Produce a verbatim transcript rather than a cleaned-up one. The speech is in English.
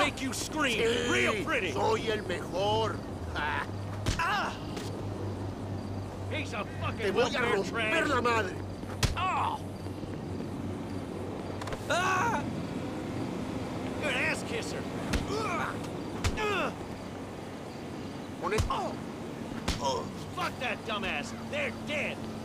make you scream Sí, real pretty. Soy el mejor. Ah, Ah! He's a fucking te voy a welfare romper trash. la madre. Oh! Ah! You're an ass kisser. Ugh. Ugh. Con esto. Oh! Oh. Fuck that dumbass. They're dead.